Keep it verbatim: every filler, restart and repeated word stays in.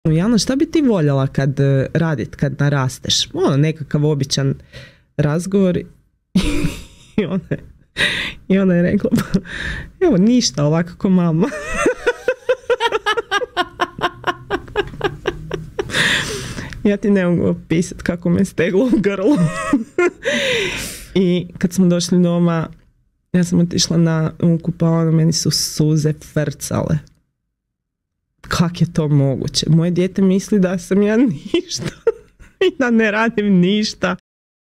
Jelena, šta bi ti voljela kad radit, kad narasteš? Ono, nekakav običan razgovor i ona je, i ona je rekla, evo ništa, ovako ko mama. Ja ti ne mogu opisati kako me steglo u grlu. I kad smo došli doma, ja sam otišla na kupaonu, meni su suze frcale. Kak je to moguće? Moje dijete misli da sam ja ništa i da ne radim ništa.